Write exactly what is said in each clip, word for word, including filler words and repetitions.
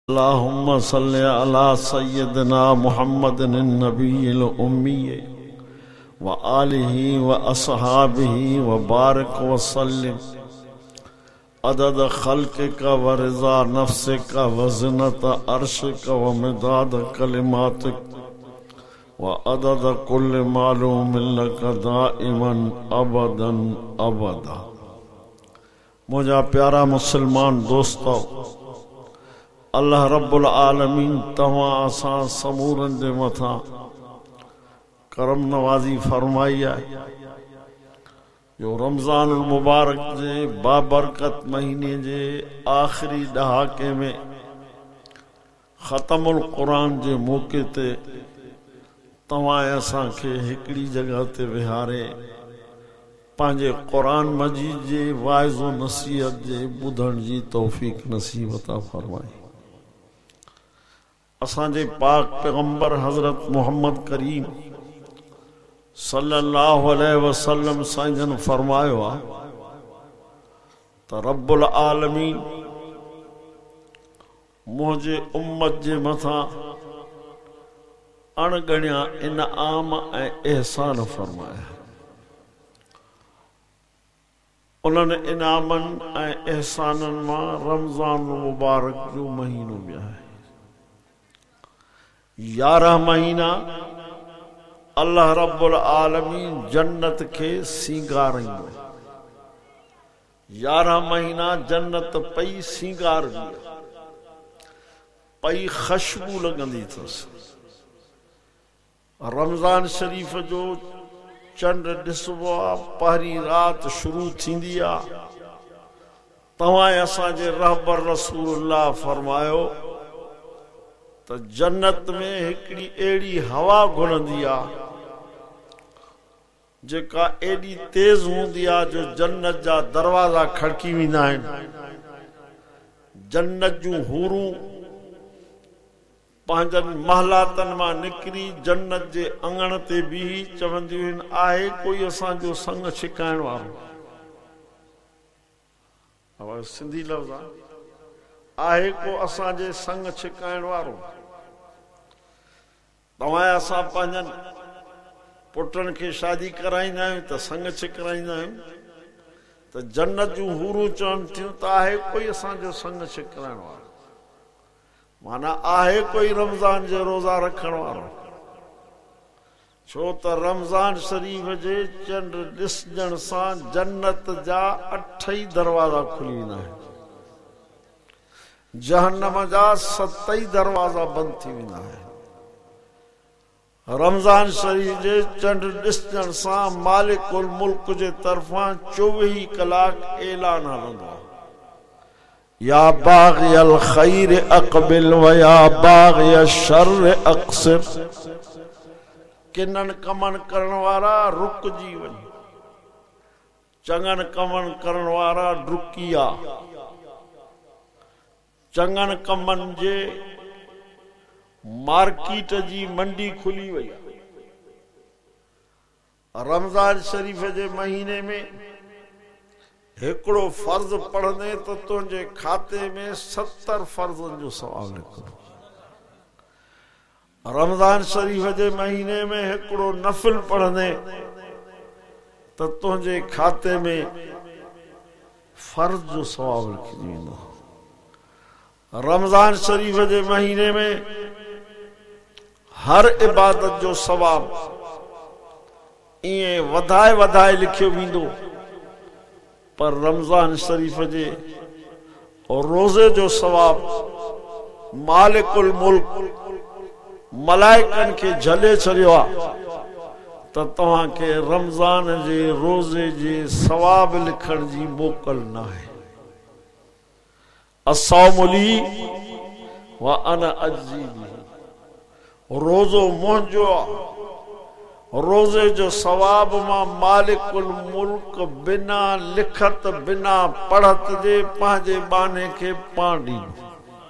अल्लाहुम्मा सल्लि अला सय्यिदना मुहम्मदिन नबिय्यिल उम्मी व आलिहि व अस्हाबिहि व बारिक व सल्लिम अदद खल्क़िका व रिज़ा नफ्सिका व ज़िनत अर्शिका व मिदाद कलिमातिक व अदद कुल्लि मालूमिन लका दाइमन अबदन अबदा। मुझा प्यारा मुसलमान दोस्तों, अल्लाह रब्बुल आलमीन तव्हां असां समूरन जे मथां करम नवाज़ी फरमाई आहे जो रमज़ान मुबारक जे बाबरकत महीने जे आखिरी डहाके में ख़तमुल क़ुरान जे मौके ते तव्हां असांखे हिकिड़ी जगह ते विहारे पंहिंजे क़ुरान मजीद जे वाइज़ो नसीहत जे ॿुधण जी तौफ़ीक़ नसीब अता फरमाई। असांजे पाक पैगंबर हज़रत मोहम्मद करीम सल्लल्लाहु अलैहि वसल्लम साईं फरमायो आहे त रब्बुल आलमीन मुंहिंजे उम्मत जे मथां अणगणिया इनाम ऐं एहसान फरमाया। उन्हनि इनामनि ऐं एहसाननि मां रमज़ान मुबारक जो महीनो बि आहे। यारह महीना अल्लाह रब्बुल आलमीन जन्नत के सींगारईंदो। यारह महीना जन्नत पई सींगार भी पई खुशबू लगंदी अथसि। रमज़ान शरीफ जो चंड ॾिसबो आहे, पहिरीं रात शुरू थींदी आहे। तव्हां असांजे रहबर रसूलुल्लाह फरमायो त जन्नत में हिकिड़ी अहिड़ी हवा घुलंदी आहे जेका एॾी तेज हूंदी आहे जो जन्नत जा दरवाज़ा खड़की वेंदा आहिनि। जन्नत जूं हूरूं पंहिंजनि महलातनि मां निकिरी जन्नत जे अंगण ते बीही चवंदियूं आहिनि, आहे कोई असांजो संग छिकाइण वारो। आवाज़ सिंधी लफ़्ज़ आहे, आहे को असांजे संग छिकाइण वारो। तव्हां असां पंहिंजनि पुटनि खे शादी कराईंदा आहियूं त संग छिकाईंदा आहियूं, त जन्नत जूं हूरूं चवनि थियूं त आहे कोई असांजो संग छिकाइण वारो, माना आहे कोई रमज़ान जे रोज़ा रखण वारो। छो त रमज़ान शरीफ जे चंड ॾिसजण सां जन्नत जा अठ ई दरवाज़ा खुली वेंदा आहिनि, जहन्नम जा सत ई दरवाज़ा बंदि थी वेंदा आहिनि। रमज़ान शरीफ जे चंड ॾिसजण सां मालिकुल मुल्क जे तरफ़ां चोवीह कलाक ऐलान हलंदो आहे, या बाग़ियल ख़ैर अक़बिल व या बाग़िय शर्र अक़सिर। किननि कमनि करण वारा रुकजी वञ, चङनि कमनि करण वारा डुकी आ। चङनि कमनि जे मार्केट जी मंडी खुली वई। रमज़ान शरीफ जे महीने में हिकिड़ो फर्ज़ पढ़ंदे तो तुंहिंजे खाते में सत्तर फर्ज़नि जो सवाल निकिरो। रमज़ान शरीफ जे महीने में हिकिड़ो नफ़िल पढ़ंदे तो तुंहिंजे खाते में फर्ज़ जो सवाल लिखी वेंदो। रमज़ान शरीफ जे महीने में हर इबादत जो सवाब इएं वधाए वधाए लिखियो वेंदो, पर रमज़ान शरीफ जे और रोज़े जो सवाब मालिकुल मुल्क मलाइकनि खे झले छॾियो आहे त तव्हांखे रमज़ान जे रोज़े जे सवाब लिखण जी मोकल न आहे। अस्सौमु ली व अना अज्ज़ी बिही। रोज़ो मुंहिंजो आहे, रोज़े जो सवाब मां मालिकुल मुल्क बिना लिखत बिना पढ़त जे पंहिंजे बाने खे पाण ॾींदो।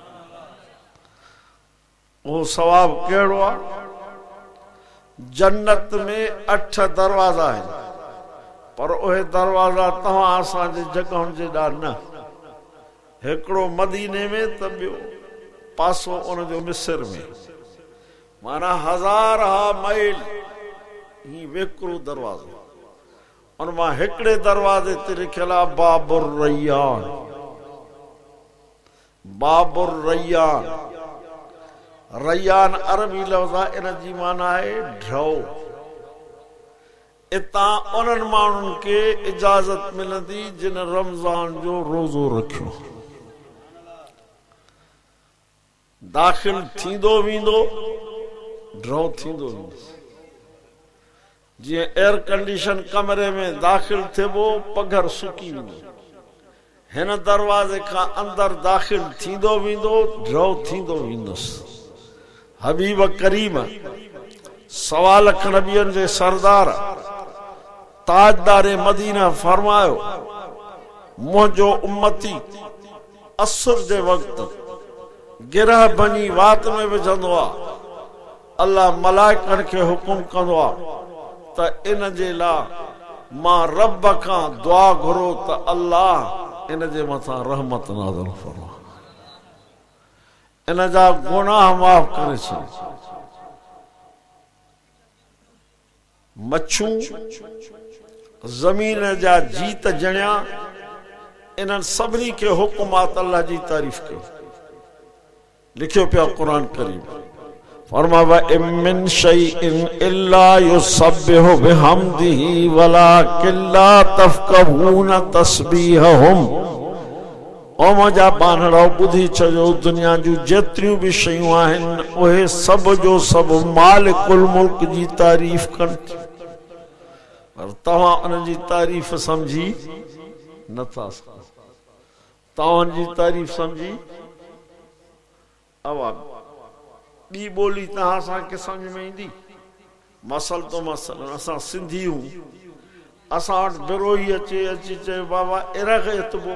वो सवाब कहिड़ो आहे? जन्नत में अठ दरवाज़ा आहिनि, पर उहे दरवाज़ा तव्हां असांजे जॻहुनि जे ॾांहुं न। हिकिड़ो मदीने में त ॿियो पासो उन जो मिस्र में माना हजार हा माइल ही वेकरो दरवाजो उन मां हिकड़े दरवाजे ते लिखियल आहे बाबुर रैयान बाबुर रैयान रैयान अरबी लफ्ज़ आहे इन जी माना आहे ढ्रौ इतां उन्हनि माण्हुनि खे इजाज़त मिलंदी जिन रमज़ान जो रोज़ो रखियो दाख़िल थींदो वेंदो ड्रॉ थींदो वेंदो जीअं एयर कंडीशन कमरे में दाख़िल थिबो पघर सुकी वेंदो हिन दरवाज़े खां अंदर दाख़िल थींदो वेंदो ड्रॉ थींदो वेंदुसि हबीब करीम सवा लख नबियनि जे सरदार ताजदार मदीना फरमायो मुंहिंजो उम्मती असर जे वक़्तु गिरह बनी वात में विझंदो आहे अल्लाह मलाइकनि खे हुकुम कंदो आहे त इन जे लाइ मां रब खां दुआ घुरो त अल्लाह इन जे मथां रहमत नाज़िल फरमा इन जा गुनाह माफ़ करे छॾ मच्छू ज़मीन जा जीत जणिया इन्हनि सभिनी खे हुकुमात अल्लाह जी तारीफ़ कई लिखियो पिया कुरान करीम फरमा इमिन शैइन इल्ला युसब्बिहु बिहम्दिही वलाकिन ला तफ़क़हून तस्बीहहुम ओ मुंहिंजा बानड़ो ॿुधी छॾियो दुनिया जूं जेतिरियूं बि शयूं आहिनि उहे सभ जो सभु मालिकुल मुल्क जी तारीफ़ कनि पर तव्हां उन जी तारीफ़ समझी नथा सघो तव्हां जी तारीफ़ समझी अब ॿी ॿोली तव्हां असांखे सम्झ में ईंदी मसल तो मसल असां सिंधी हूं असां वटि बिरोही अचे अची चए बाबा इरग एतबो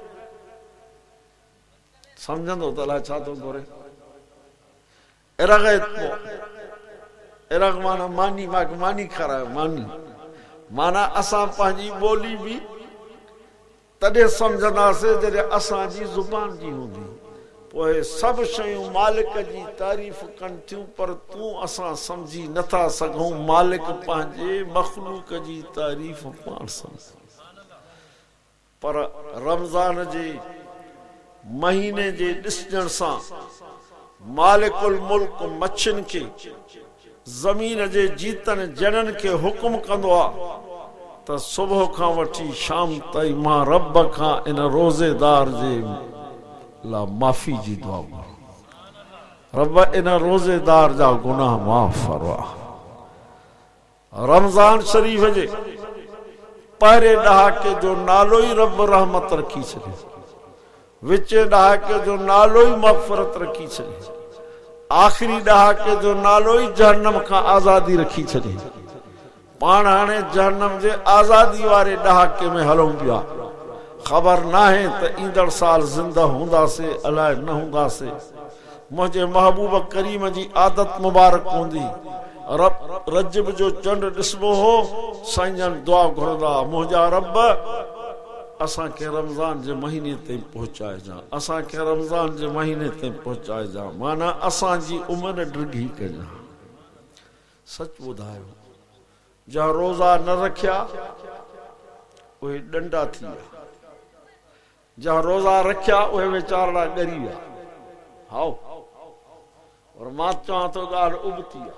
समझंदो त अलाए छा थो घुरे इरग एतबो इरग माना मानी मां मानी खारायो मानी माना असां पंहिंजी ॿोली बि तॾहिं सम्झंदासीं जॾहिं असांजी ज़ुबान जी हूंदी पोइ सभु शयूं मालिक जी तारीफ़ कनि थियूं पर तूं असां सम्झी नथा सघूं मालिक पंहिंजे मख़लूक जी तारीफ़ पाण सम्झ पर रमज़ान जे महीने जे ॾिसण सां मालिकुल मुल्क मच्छियुनि खे ज़मीन जे जीतनि जणनि खे हुकुम कंदो आहे त सुबुह खां वठी शाम ताईं मां रब खां इन रोज़ेदार जे ला माफ़ी जी दुआ रब इन रोज़ेदार जा गुनाह माफ़ फरमा रमज़ान शरीफ जे पहिरें ॾहाके जो नालो ई रब रहमत रखी छॾे विचे ॾहाके जो नालो ई मग़फ़िरत रखी छॾे आख़िरी ॾहाके जो नालो ई जहन्नम खां आज़ादी रखी छॾे पाण हाणे जहन्नम जे आज़ादी वारे ॾहाके में हलूं पिया ख़बर नाहे त ईंदड़ साल ज़िंदा हूंदासीं अलाए न हूंदासीं मुंहिंजे महबूब करीम जी आदत मुबारक हूंदी रब रजब जो चंड ॾिसबो हो साईं दुआ घुरंदा मुंहिंजा रब असांखे रमज़ान जे महीने ताईं पहुचाइजां असांखे रमज़ान जे महीने ताईं पहुचाइजां माना असांजी उमिरि डिघी कजां सच ॿुधायो जा रोज़ा न रखिया उहे डंडा थी विया जहाँ रोज़ा रखिया उहे वीचारा ॻरी विया हाओ और मां चवां थो ॻाल्हि उबती आहे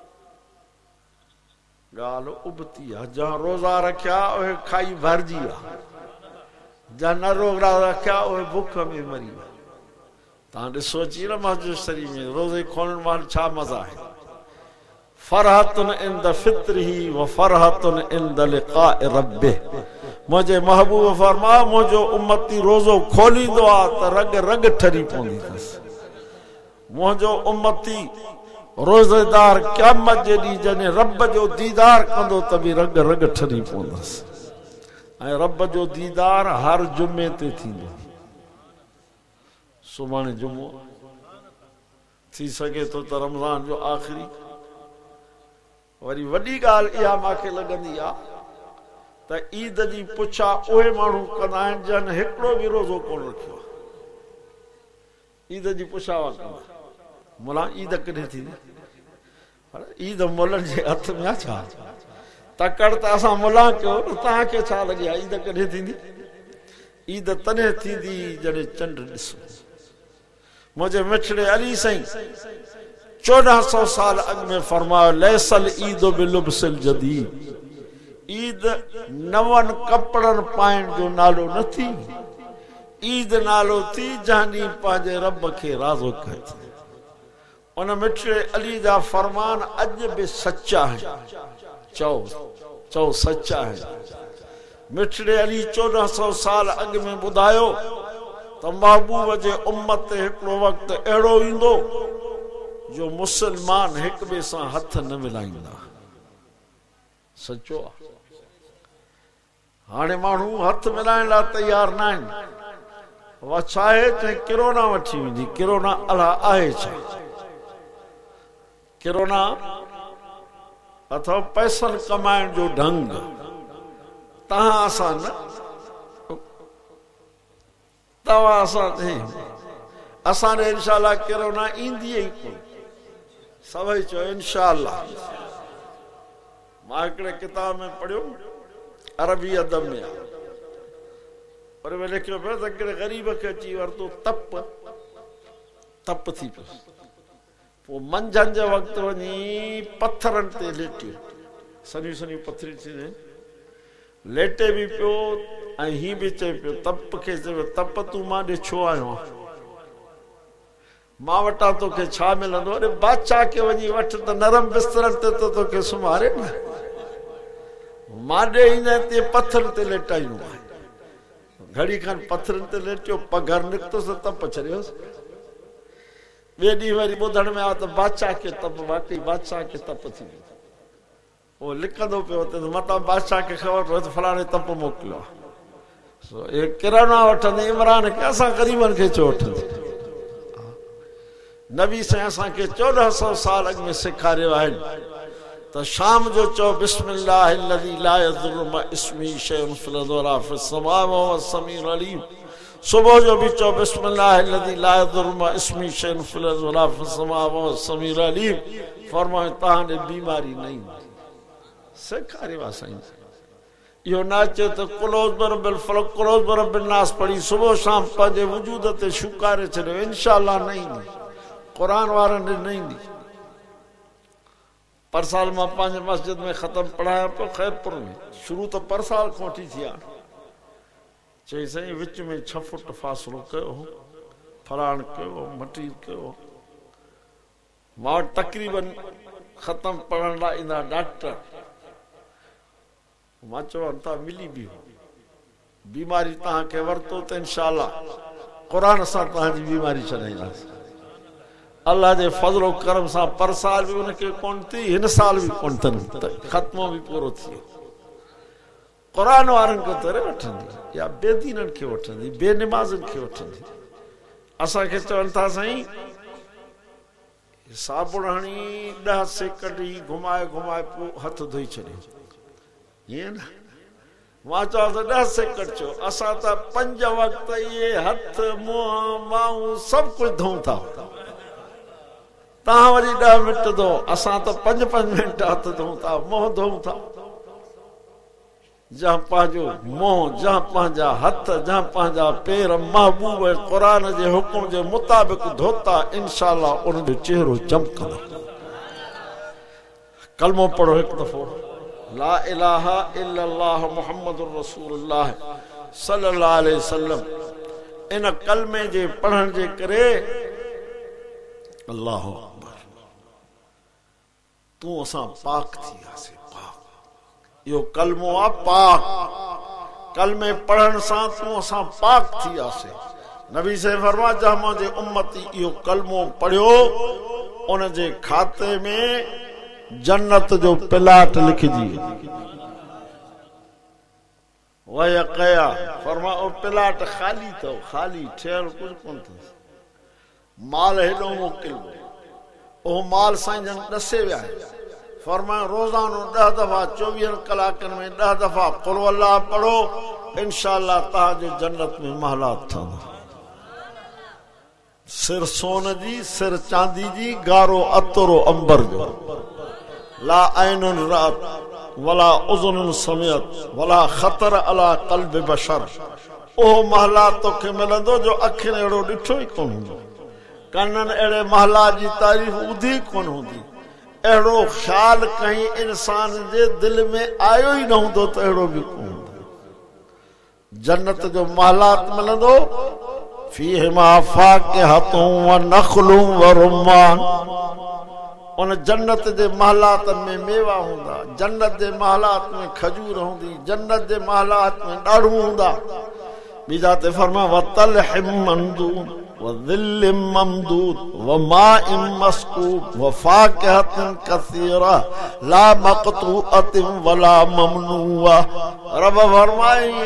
ॻाल्हि उबती आहे जहाँ रोज़ा रखिया उहे खाई भरिजी विया जहाँ न रोज़ा रखिया उहे बुख में मरी विया तव्हां ॾिसो अची न मस्जिद शरीफ में रोज़े खोलण महिल छा मज़ा आहे फरहतुन इंद फित्रिही व फरहतुन इंद लिक़ाए रब्बिह मुझे महबूब फरमा मुझो उम्मती रोज़ो खोलींदो आहे त रग रग ठरी पवंदी अथसि मुझो उम्मती रोज़ेदार क़यामत जे ॾींहुं जॾहिं रब जो दीदार कंदो त बि रग रग ठरी पवंदसि ऐं रब जो दीदार हर जुमे ते थींदो सुभाणे जुमो थी सके थो त रमज़ान जो आख़िरी वरी वॾी ॻाल्हि इहा मूंखे लॻंदी आहे त ईद जी पुछा उहे माण्हू कंदा आहिनि जन हिकिड़ो बि रोज़ो कोन रखियो ईद जी पुछावा कंदा मुला ईद कॾहिं थींदी ईद मुलनि जे हथ में आहे छा तकड़ त असां मुला कयो तव्हांखे छा लॻी आहे ईद कॾहिं थींदी ईद तॾहिं थींदी जॾहिं चंड ॾिसो मुंहिंजे मिठड़े अली साईं चौदह सौ साल अॻु में फरमायो लैसल ईद बिलुब्सिल जदीद ईद नवनि कपड़नि पाइण जो नालो न थी ईद नालो थी जहां पंहिंजे रब खे राज़ो कयो उन मिठड़े अली जा फरमान अॼु बि सचा आहिनि चओ चओ सचा आहिनि मिठड़े अली चौदह सौ साल अॻु में ॿुधायो त महबूब जे उम्मत ते हिकिड़ो वक़्तु अहिड़ो ईंदो जो मुसलमान हिक ॿिए सां हथ न मिलाईंदा सचो आहे हाणे माण्हू हथ मिलाइण लाइ तयार न आहिनि उहा छा आहे चई किरोना वठी वेंदी किरोना अला आहे छा किरोना अथवा पैसनि कमाइण जो ढंग तव्हां असां न तव्हां असां असां ने इंशाअल्लाह किरोना ईंदी ई कोन सभई चयो इंशाअल्लाह मां हिकिड़े किताब में पढ़ियो अरबी अदब में पर वे लिखियो पियो त हिकिड़े ग़रीब खे अची वरितो तप तप थी पियो पोइ मंझंदि जे वक़्तु वञी पथरनि ते लेटियो सनियूं सनियूं पथरियूं थींदियूं आहिनि लेटे बि पियो ऐं हीअं बि चए पियो तप खे चयो तप तूं मां ॾे छो आयो आहे मां वटां तोखे छा मिलंदो अरे बादशाह खे वञी वठ त नरम बिस्तरनि ते त तोखे सुम्हारे न मां ॾे ईंदे ते पथर ते लेटायूं घड़ी खन पथरनि ते लेटियो पघर निकितोसि तप छॾियोसि ॿिए ॾींहुं वरी ॿुधण में आयो त बादशाह खे तप वाकई बादशाह खे तप थी वियो उहो लिखंदो पियो त मतां बादशाह खे ख़बर पियो त फलाणे तप मोकिलियो आहे हे किराना वठंदे इमरान खे असां ग़रीबनि खे छो वठंदे नबी साईं असांखे चौदह सौ साल अॻु में सेखारियो आहे त शाम जो चओ बिस्मिल्लाह अल्लज़ी ला यज़ुरु मा इस्मिही शैउन फिल अर्ज़ि वला फिस समाइ वहुव समीउल अलीम सुबह जो भी चो बिस्मिल्लाह अल्लज़ी ला यज़ुरु मा इस्मिही शैउन फिल अर्ज़ि वला फिस समाइ वहुव समीउल अलीम फरमायो तव्हां ॾे बीमारी न ईंदी सेखारियो आहे साईं इहो न अचे त कुलोज़ बिरबिल फलक कुलोज़ बिरबिल नास पढ़ी सुबुह शाम पंहिंजे वजूद ते शुकारे छॾियो इंशाअल्लाह न ईंदी क़ुरान वारनि ॾे न ईंदी पर साल मां पंहिंजे मस्जिद में ख़तम पढ़ायां पियो ख़ैरपुर में शुरू त पर साल खां वठी थी आहे चई साईं विच में छह फुट फ़ासिलो कयो फलाण कयो मटीर कयो मां वटि तक़रीबन ख़तम पढ़ण लाइ ईंदा डॉक्टर मां चवां था मिली बि बीमारी तव्हांखे वरितो त इंशाअल्लाह क़ुरान सां तव्हांजी बीमारी छॾाईंदासीं अल्लाह जे फज़ल व करम सां पर साल भी उनके कोन थी हिन साल भी कोन अथनि ख़त्मो भी पूरो थी वियो क़ुरान वारनि खे तरे वठंदी या बेदीननि खे वठंदी बेनिमाज़नि खे वठंदी असांखे चवनि था साईं साबुण हणी ॾह सेकंड ई घुमाए घुमाए पोइ हथ धोई छॾियो ईअं न मां चवां त ॾह सेकंड चयो असां त पंज वक़्त इहे हथ मुंहुं माऊं सभु कुझु धोऊं था तव्हां वरी ॾह मिंट धो असां त पंज पंज मिंट हथ धोऊं था मुंहुं धोऊं था जहाँ पंहिंजो मुंहुं जहाँ पंहिंजा हथ जहाँ पंहिंजा पेर महबूब क़ुरान जे हुकुम जे मुताबिक़ धोता इंशाअल्लाह उन जो चेहरो चमकंदो कलमो पढ़ो हिकु दफ़ो ला इलाहा इल्लल्लाह मुहम्मदुर रसूलुल्लाह सल्लल्लाहु अलैहि वसल्लम इन कलमे जे पढ़ण जे करे अल्लाह अकबर तू असां पाक थी वियासीं पाक यो कलमो आ पाक कलमे पढ़ण सां तू असां पाक थी वियासीं नबी से फरमा जहां मुंहिंजे उम्मती इहो कलमो पढ़ियो उन जे खाते में जन्नत जो प्लाट लिखजी वया कया फरमा ओ प्लाट खाली तो खाली ठहियल कुछ कोन थो माल हेॾो मोकिल ओ माल साईं जन ॾसे विया फरमायो रोज़ानो ॾह दफ़ा चोवीह कलाकनि में ॾह दफ़ा कुल अल्लाह पढ़ो इंशाअल्लाह तव्हांजो जन्नत में महलात ठहंदा सिर सोन जी, सिर चांदी जी, गारो अतरो अंबर जो। ला ऐनुन रात वला उज़ुनुन समियत वला खतर अला क़ल्ब बशर। ओह महला तोखे मिलंदो जो अखिन अहिड़ो ॾिठो ई कोन हूंदो, कननि अहिड़े महला जी तारीफ़ ॿुधी कोन हूंदी, अहिड़ो ख़्याल कहीं इंसान जे दिल में आयो ई न हूंदो त अहिड़ो बि कोन हूंदो। जन्नत जो महलात मिलंदो, फीहिमा फाकिहतुं व नख़लुं व रुम्मान। उन जन्नत जे महलात में मेवा हूंदा, जन्नत जे महलात में खजूर हूंदी, जन्नत जे महलात में ॾाढ़ू हूंदा। बीजा ते फरमा व तलहिम मंदूद व ज़िल्लिम ममदूद व माइम मस्कूब व फाकिहतिन कसीरा ला मक़तूअतिन वला ममनूआ। रब फरमाए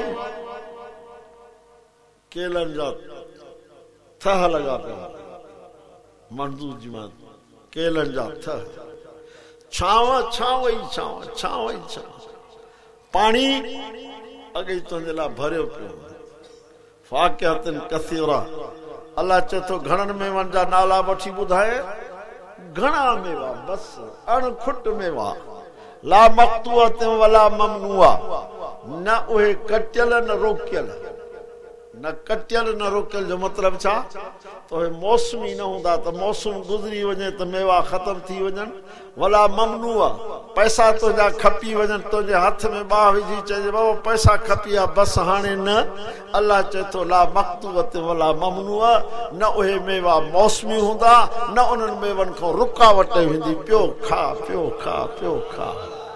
केलन जा थह लगा पिया, मंदूद जी मां केलन जा थह, छांव छांव ई छांव, छांव ई छांव, पानी अॻे तुंहिंजे लाइ भरियो पियो। फाकिहतिन कसीरा, अल्लाह चए थो घणनि मेवनि जा नाला वठी ॿुधाए, घणा मेवा, बस अणखुट मेवा। ला मक़तूअतिन वला ममनूआ, न उहे कटियल न रोकियल, न कटियल न रोकियल जो मतलब छा, तो मौसमी न हूंदा त मौसम गुज़री वञे त मेवा ख़त्म थी वञनि। वला ममनूआ, पैसा तुंहिंजा खपी वञनि, तुंहिंजे हथ में बाह विझी चइजे बाबा पैसा खपी आहे बस हाणे न। अल्लाह चए थो ला मक़तूअत वला ममनूआ, न उहे मेवा मौसमी हूंदा, न उन्हनि मेवनि खां रुकावट वेंदी, पियो खा पियो खा पियो खा।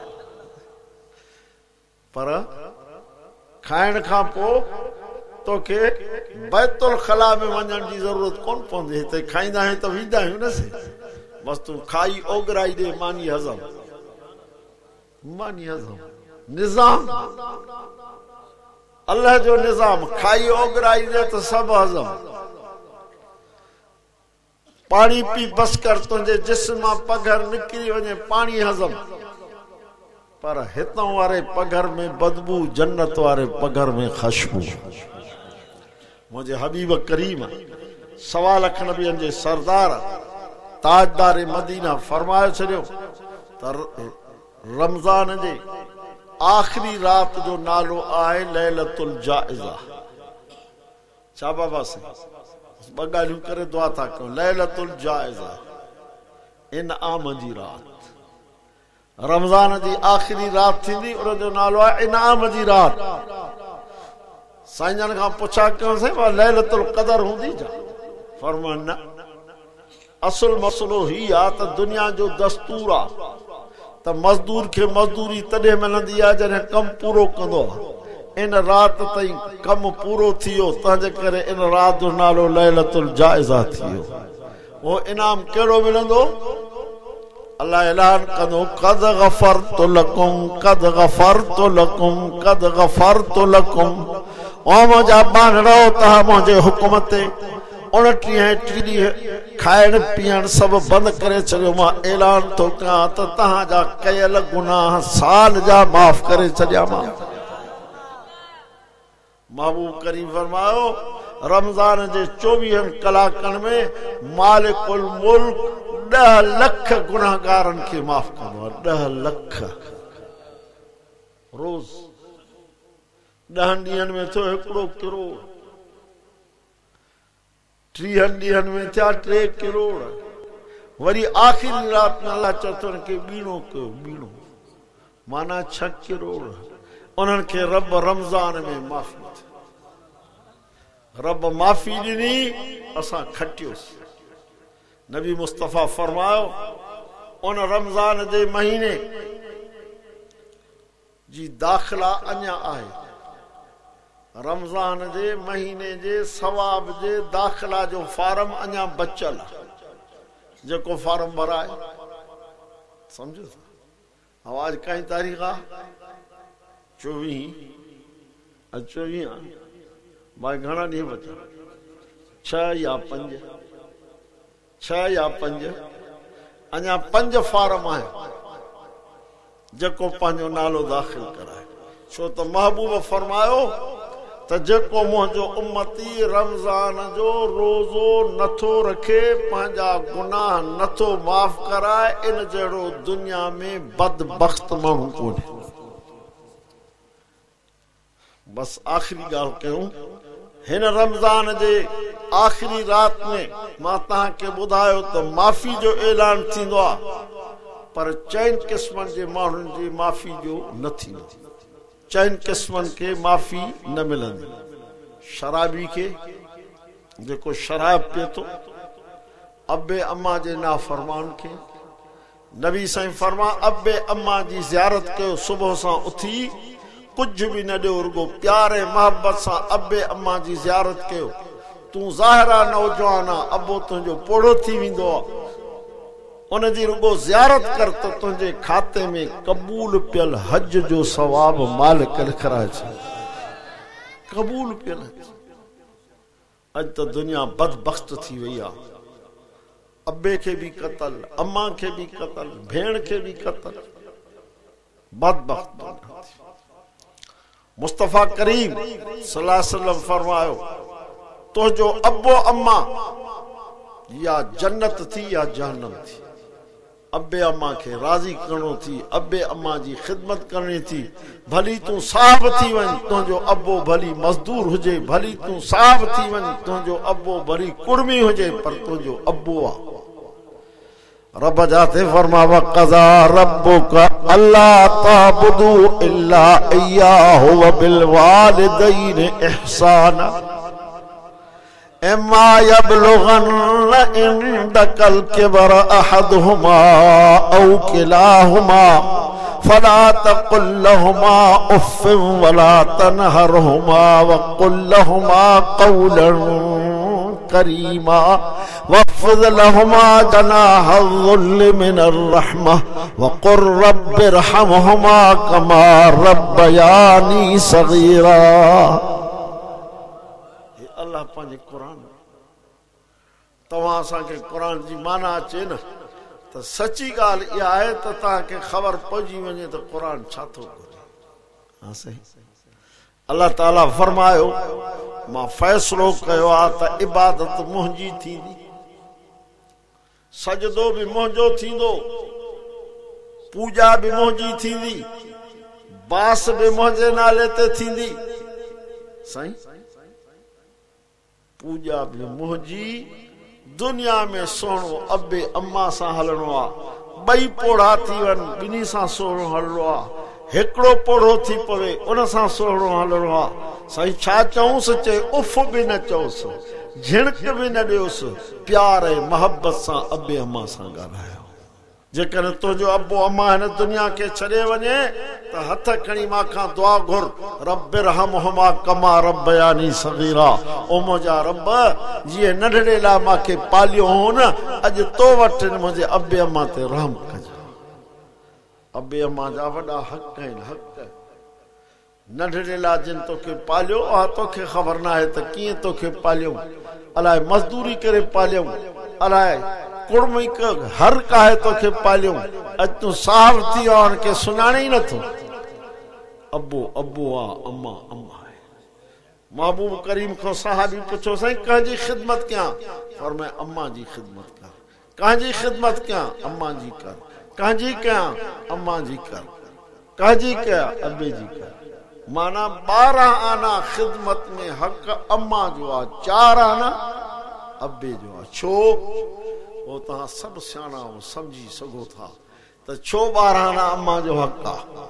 पर खाइण खां पोइ तोखे बैतुल खला में वञण जी ज़रूरत कोन पवंदी, हिते खाईंदा आहियूं त वेंदा आहियूं न से, बस तूं खाई ओगराई ॾे, मानी हज़म, मानी हज़म, निज़ाम अल्लाह जो निज़ाम, खाई ओगराई ॾे त सभु हज़म। पानी पी बस कर, तुंहिंजे जिस्म मां पघर निकिरी वञे, पानी हज़म। पर हितां वारे पघर में बदबू, जन्नत वारे पघर में ख़ुशबू। मुझे हबीब करीम सवा लख नबियनि जे सरदार ताजदार मदीना फरमाए छॾियो त रमज़ान जे आख़िरी रात जो नालो आहे लैलतुल जाइज़ा। छा बाबा से ॿ ॻाल्हियूं करे दुआ था कयूं। लैलतुल जाइज़ा, इनाम जी रात, रमज़ान जी आख़िरी रात थींदी, उनजो नालो आहे इनाम जी रात। साईं खां पुछा कयोसीं लैलतुल क़दर हूंदी छा? फरमायो न, असुल मसलो ही आहे त दुनिया जो दस्तूर आहे त मज़दूर खे मज़दूरी तॾहिं मिलंदी आहे जॾहिं कमु पूरो कंदो आहे। इन रात ताईं कमु पूरो थी वियो, तंहिंजे करे इन रात जो नालो लैलतुल जाइज़ा थी वियो। उहो इनाम कहिड़ो मिलंदो? अल्लाह ऐलान कंदो, क़द गफ़रतु लकुम क़द गफ़रतु लकुम क़द गफ़रतु लकुम। ओ मुंहिंजा बानड़ो, तव्हां मुंहिंजे हुकुम ते उणटीह टीह खाइण पीअण सभु बंदि करे छॾियो। मां ऐलान थो कयां त तव्हांजा कयल गुनाह साल जा माफ़ करे छॾिया मां। महबूब करीम फरमायो, रमज़ान जे चोवीहनि कलाकनि में मालिकुल मुल्क ॾह लख गुनाहगारनि खे माफ़ कंदो आहे। ॾह लख रोज़, ॾहनि ॾींहनि में थियो हिकिड़ो किरोड़, टीहनि ॾींहनि में थिया टे किरोड़, वरी आख़िरी रात में अल्लाह चए थो उनखे ॿीणो कयो, ॿीणो माना छह किरोड़। उन्हनि खे रब रमज़ान में माफ़ी, रब माफ़ी ॾिनी, असां खटियोसीं। नबी मुस्तफ़ा फरमायो, उन रमज़ान जे महीने जी दाख़िला अञा आहे, रमज़ान जे महीने जे सवाब जे दाख़िला जो फार्म अञा बचल आहे। जेको फार्म भराए, समझो था आवाज कई तारीख़ आहे? चोवीह, चोवीह भाई घणा ॾींहं बचा? छह या पंज, छह या पंज, अञा पंज फार्म आहे जेको पंहिंजो नालो दाख़िल कराए। छो त महबूब फरमायो त जेको मुंहिंजो उम्मती रमज़ान जो रोज़ो नथो रखे पंहिंजा गुनाह नथो माफ़ कराए इन जहिड़ो दुनिया में बदबख्त माण्हू कोन्हे। बस आख़िरी ॻाल्हि कयूं, हिन रमज़ान जे आख़िरी रात में मां तव्हांखे ॿुधायो त माफ़ी जो ऐलान थींदो आहे, पर चइनि क़िस्मनि जे माण्हुनि जी माफ़ी जो न थींदो। चइनि क़िस्मनि खे माफ़ी न मिलंदी। शराबी खे, जेको शराब पीए थो, अबे अम्मा जे नाफ़रमान खे। नबी साईं फरमा, अबे अम्मा जी ज़ियारत कयो, सुबुह सां उथी कुछ भी न ॾियो, रुगो प्यार ऐं मोहब्बत सां अबे अम्मा जी ज़ियारत कयो। तूं ज़ाहिरा नौजवान आहे, अबो तुंहिंजो पोड़ो थी वेंदो आहे, उन जी रुगो ज़ियारत कर त तुंहिंजे खाते में क़बूल पियल हज जो सवाब मालिक लिखाए छॾे। क़बूल पियल अॼु त दुनिया बदबख्त थी वई आहे। अबे खे बि क़तल, अम्मा खे बि क़तल, भेण खे बि क़तल, बदबख्त। मुस्तफ़ा करीम सल्लल्लाहु अलैहि वसल्लम फरमायो, तुंहिंजो अबो अम्मा या जन्नत थी या जहन्नम थी। अबे अम्मा खे राज़ी करणो थी, अबे अम्मा जी ख़िदमत करणी थी। भली तूं साहब थी वञ, तुंहिंजो अबो भली मज़दूर हुजे, भली तूं साहब थी वञ, तुंहिंजो अबो भली कुड़मी हुजे, पर तुंहिंजो अबो आहे। रब जाते फरमा, वक़ज़ा रब्बुका अल्ला ताबुदू इल्ला इय्याहु व बिल वालिदैनि इहसाना इम्मा यबलुगन्न इंदकल किबर अहदुहुमा औ किलाहुमा फला तकुल लहुमा उफ़्फ़िन वला तनहरहुमा वक़ुल लहुमा क़ौलन करीमा वख़्फ़िज़ लहुमा जनाहज़्ज़ुल्लि मिनर रहमा वक़ुल रब्बिरहमहुमा कमा रब्बयानी सग़ीरा। अल्लाह पंहिंजे क़ुरान, तव्हां असांखे क़ुरान जी माना अचे न त सची ॻाल्हि इहा आहे त तव्हांखे ख़बर पइजी वञे त क़ुरान छा थो घुरे। हा सही। अल्लाह ताला फरमायो, मां फ़ैसिलो कयो आहे त इबादत मुंहिंजी थींदी, सजदो बि मुंहिंजो थींदो, पूॼा बि मुंहिंजी थींदी, बास बि मुंहिंजे नाले ते थींदी। साईं, पूॼा बि मुंहिंजी, दुनिया में सुहिणो अबे अम्मा सां हलणो आहे। ॿई पोढ़ा थी वञनि, ॿिन्ही सां सुहिणो हलणो आहे। हिकिड़ो पोढ़ो थी पवे, उन सां सुहिणो हलणो आहे। साईं छा चऊंसि, चए उफ़ बि न चओसि, झिणक बि न ॾियोसि, प्यार ऐं मोहब्बत सां अबे अम्मा सां ॻाल्हायो। जेकॾहिं तुंहिंजो अबो अम्मा हिन दुनिया खे छॾे वञे त हथ खणी मांखां दुआ घुर, रब्बिरहमहुमा कमा रब्बयानी सग़ीरा। ओ मुंहिंजा रब, जीअं नंढड़े लाइ मांखे पालियो हो न, अॼु तो वटि मुंहिंजे अबे अम्मा ते रहम कजो। अबे अम्मा जा वॾा हक़ आहिनि, हक़। नंढड़े लाइ जिन तोखे पालियो आहे, तोखे ख़बर न आहे त कीअं तोखे पालियो, अलाए मज़दूरी करे पालियो, अलाए कुड़मी हर काहे तोखे पालियो। अॼु तूं साहब थी वियो, हुनखे सुञाणे ई नथो। अबो अबो आहे, अम्मा अम्मा आहे। महबूब करीम खां सहाबी पुछो, साईं कंहिंजी ख़िदमत कयां? फरमाए, अम्मा जी ख़िदमत कर। कंहिंजी ख़िदमत कयां? अम्मा जी कर। कंहिंजी कयां? अम्मा जी कर। कंहिंजी कयां? अबे जी कर। माना ॿारहं आना ख़िदमत में हक़ अम्मा जो आहे, चार आना अबे जो आहे। छो? वो तव्हां सभु सियाणा सम्झी सघो था त छो ॿारहं आना अम्मा जो हक़ आहे।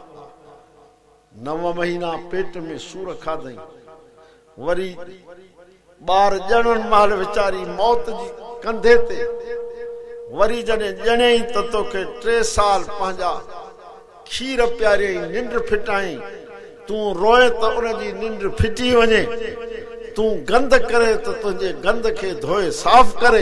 नव महीना पेट में सूर खाधई, वरी ॿार ॼणण महिल वीचारी मौत जी कंधे ते, वरी जॾहिं ॼणई त तोखे टे साल पंहिंजा खीर पियारियई, निंड फिटाई, तूं रोए त उनजी निंड फिटी वञे, तूं गंद करे त तुंहिंजे गंद खे धोए साफ़ करे।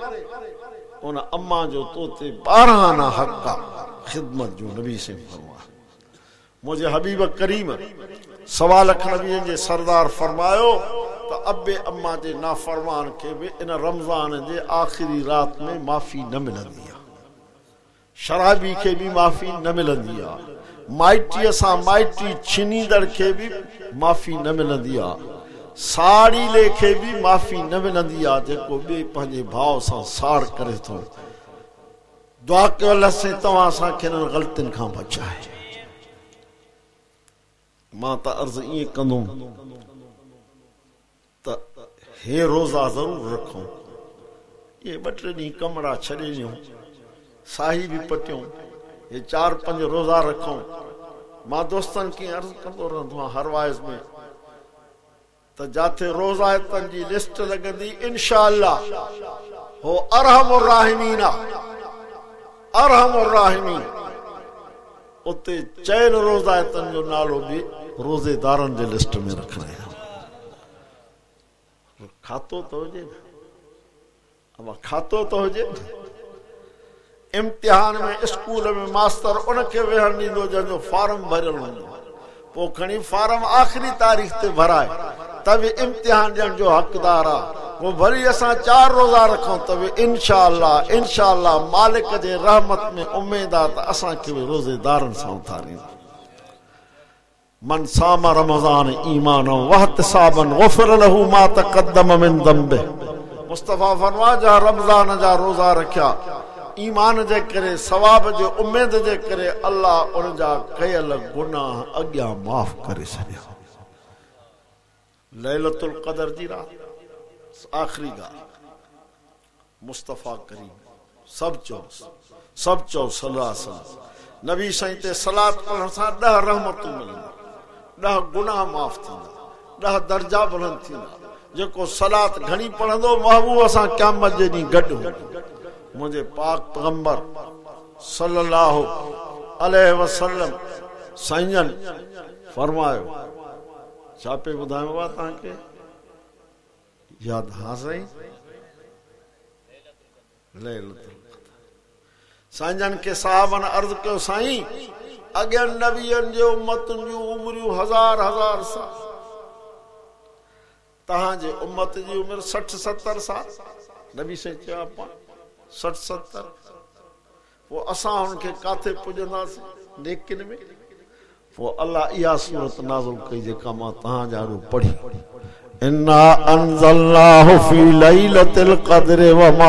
उन अम्मा जो तो ते ॿारहं आना हक़ आहे ख़िदमत जो। नबी से फरमाया, मुंहिंजे हबीब करीम सवा लख नबीअ जे सरदार फरमायो त अबे अम्मा जे नाफरमान खे बि इन रमज़ान जे आख़िरी रात में माफ़ी न मिलंदी आहे। शराबी खे बि माफ़ी न मिलंदी आहे। माइटीअ सां माइटी छीनींदड़ खे बि माफ़ी न मिलंदी आहे। साड़ी लेखे भी माफ़ी न मिलंदी आहे जेको ॿिए पंहिंजे भाउ सां साड़ करे थो। दुआ कयो अल्लाह से तव्हां असांखे हिननि ग़लतियुनि खां बचाए। मां त अर्ज़ ईअं कंदुमि त हे रोज़ा ज़रूर रखूं। ये ॿ टे ॾींहं कमरा छॾे ॾियूं, साही बि पटियूं, ये चार पंज रोज़ा रखूं। मां दोस्तनि खे अर्ज़ कंदो रहंदो आहियां हर वाइज़ में त जाते रोज़ायतनि जी लिस्ट लॻंदी इंशाअल्लाह हो अरहमुर राहिमीन अरहमुर राहिमीन उते चैन रोज़ायतनि जो नालो बि रोज़ेदारनि जे लिस्ट में रखना है। खातो तो हुजे न, अब खातो तो हुजे न। इम्तिहान में स्कूल में मास्टर उनखे वेहण ॾींदो जंहिंजो फार्म भरियल हूंदो, पोइ खणी फार्म आख़िरी तारीख़ ते भराए त बि इम्तिहान ॾियण जो हक़दार आहे। पोइ वरी असां चार रोज़ा रखूं त बि इंशाअल्लाह इंशाअल्लाह मालिक जे रहमत में उमेद आहे त असांखे बि रोज़ेदारनि सां उथारींदो। मन साम रमज़ान ईमान वहतिसाबन गुफ़िर लहू मा तक़द्दम मिन ज़ंबे। मुस्तफ़ा फरमा जा रमज़ान जा रोज़ा रखिया ईमान जे करे, सवाब जे उमेद जे करे अल्लाह उन जा कयल गुनाह अॻियां माफ़ करे छॾिया। लैलतुल क़दर जी रात आख़िरी ॻाल्हि मुस्तफ़ा करीम सभु चओ सभु चओ सल्लल्लाहु अलैहि वसल्लम नबी साईं ते सलात पढ़ण सां ॾह रहमतूं मिलंदियूं, ॾह गुनाह माफ़ थींदा, ॾह दर्जा बुलंद थींदा। जेको सलात घणी पढ़ंदो महबूब सां क़यामत जे ॾींहुं गॾु हूंदो। मुझे पाक पैगंबर सल्लल्लाहु अलैहि वसल्लम साईं फरमायो, छा पे ॿुधायो आहे तव्हांखे याद? हाँ साईं, लैलतुल क़दर। साईं के साहबन अर्ज़ कयो, साईं अॻियनि नबियनि जे उम्मतुनि जूं उमिरियूं हज़ार हज़ार साल, तव्हांजे उम्मत जी उमिरि सठि सतरि साल। नबी साईं चयो पाण सठ सत्तर, वो असां उनके काथे पुजंदासीं? नेकिन में। वो अल्लाह इहा सूरत नाज़िल कई जेका मां तव्हां जारो पढ़ी, इन्ना अंज़लनाहु फी लैलतिल क़द्र व मा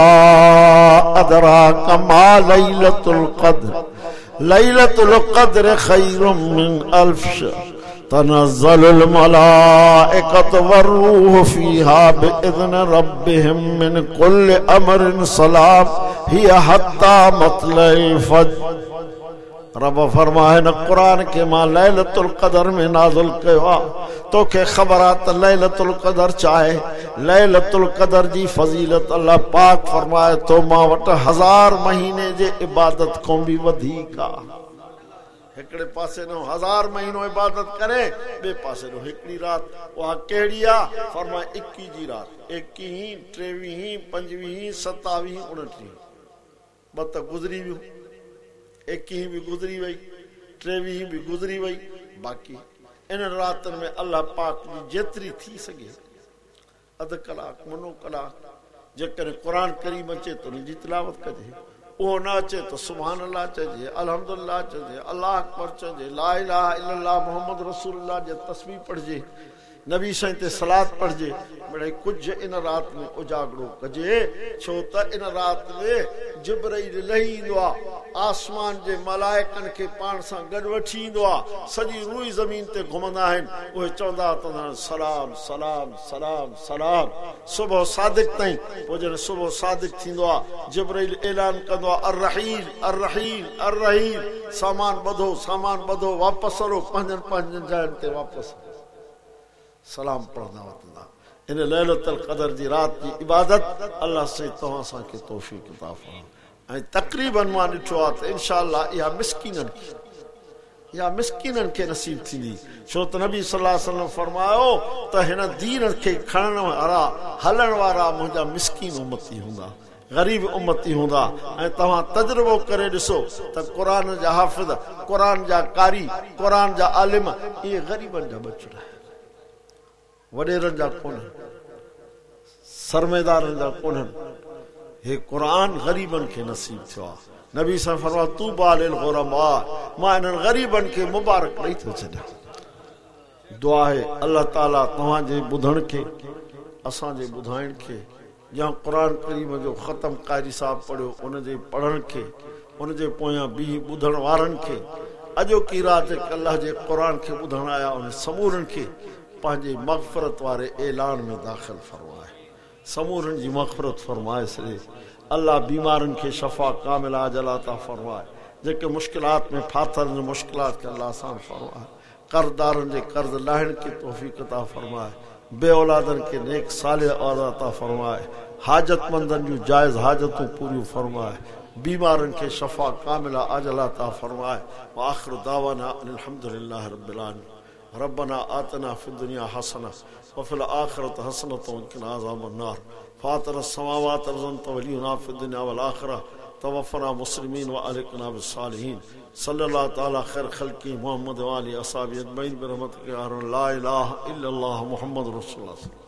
अदराका मा लैलतुल क़द्र लैलतुल क़द्र खैरुम मिन अल्फ शहर तनज़्ज़लुल मलाइकतु वर्रूहु फीहा बिइज़्नि रब्बिहिम मिन कुल्लि अमरिन सलाम हिया हत्ता मत्लइल फज्र। रब फरमाए न कुरान के मां लैलतुल क़दर में नाज़िल कयो आहे। तोखे ख़बर आहे त लैलतुल क़दर चाहे लैलतुल क़दर जी फज़ीलत अल्लाह पाक फरमाए तो मां वटि हज़ार महीने जे इबादत खां बि वधीक आहे। हिकिड़े पासे नो हज़ार महीनो इबादत करे, ॿिए पासे नो हिकिड़ी रात। उहा कहिड़ी आहे? फरमाए इक्की जी रात, एकवीहीं टेवीहीं पंजवीहीं सतावीहीं उणटीह ॿ त गुज़री वियूं, एकवीहीं बि गुज़री वई, टेवीहीं बि गुज़री वई। बाक़ी इन रातनि में अल्लाह पाक जी जेतिरी थी सघे अधु कलाक मुनो कलाक जेकॾहिं क़ुरान करीम अचे त उनजी तिलावत कजे, उहो न अचे तो सुभान अल्लाह चइजे, अल्हम्दुलिल्लाह चइजे, अल्लाह अकबर चइजे, ला इलाहा इल्लल्लाह मोहम्मद रसूलुल्लाह जे तस्बीह पढ़जे, नबी साईं ते सलात पढ़जे। मिड़ई कुछ इन रात में उजागरो कजे, छो त इन रात में जिब्राइल लही ईंदो आहे, आसमान जे मलाइकनि खे पाण सां गॾु वठी ईंदो आहे, सॼी रूई ज़मीन ते घुमंदा आहिनि। उहे चवंदा त सलाम सलाम सलाम सलाम सुबुह सादिक ताईं। पोइ जॾहिं सुबुह सादिक थींदो आहे, जिब्राइल ऐलान कंदो आहे, अर रहील अर रहील अर रहील, सामान ॿधो सामान ॿधो, वापसि हलो पंहिंजनि पंहिंजनि जायुनि ते वापसि सलाम पढ़ंदा वठंदा। इन लैलतुल क़दर जी रात जी इबादत अल्लाह से तव्हां असांखे तौफ़ीक़ अता फरमाए। ऐं तक़रीबन मां ॾिठो आहे त इंशाअल्लाह इहा मिस्कीननि खे इहा मिस्कीननि खे नसीब थींदी, छो त नबी सल्लल्लाहु अलैहि वसल्लम फरमायो त हिन दीन खे खणण वारा हलण वारा मुंहिंजा मिस्कीन उम्मती हूंदा, ग़रीब उम्मती हूंदा। ऐं तव्हां तजुर्बो करे ॾिसो त क़ुरान जा हाफ़िज़, क़ुरान जा कारी, क़ुरान जा आलिम इहे ग़रीबनि जा बचड़ा, वॾेरनि जा कोन्हनि, सरमेदारनि जा कोन्हनि। हे क़ुरान ग़रीबनि खे नसीब थियो आहे। नबी सां फरमायो तूबा लिल ग़ुरबा, मां इन्हनि ग़रीबनि खे मुबारक ॾेई थो छॾियां। दुआ है अल्लाह ताला तव्हांजे ॿुधण खे असांजे ॿुधाइण खे या क़ुरान करीम जो ख़त्म कारी साहब पढ़ियो उनजे पढ़ण खे उनजे पोयां बीह ॿुधण वारनि खे अॼोकी राति अल्लाह जे क़ुरान खे ॿुधण आया उन समूरनि खे पंहिंजे मग़फ़रत वारे ऐलान में दाख़िल फरमाए समूरनि जी मग़फ़रत फरमाए सॼे अल्लाह बीमारनि खे शफ़ा कामिला अजल अता फरमाए जेके मुश्किलात में फाथल मुश्किलात खे अल्लाह आसान फरमाए कर्ज़दारनि जे कर्ज़ लाहिण खे तौफ़ीक़ अता फरमाए बे औलादनि खे नेक सालिह औलाद अता फरमाए हाजतमंदनि जूं जाइज़ हाजतूं पूरियूं फरमाए बीमारनि खे शफ़ा कामिला अजल अता फरमाए व आख़िर दावाना अल्हम्दुलिल्लाहि रब्बिल आलमीन रब्बना आतना फिद दुनिया हसना व फिल आखिरति हसनतन व क़िना अज़ाबन नार फातिर अस्समावाति वल अर्ज़ वलियुना फिद दुनिया वल आखिरह तवफ़ना मुस्लिमीन व अलहिक़ना बिस्सालिहीन सल्लल्लाहु तआला खैर खल्क़ी मुहम्मद व आलिहि असहाबी अजमईन बिरहमतिका या ला इलाहा इल्लल्लाह मुहम्मद रसूलुल्लाह।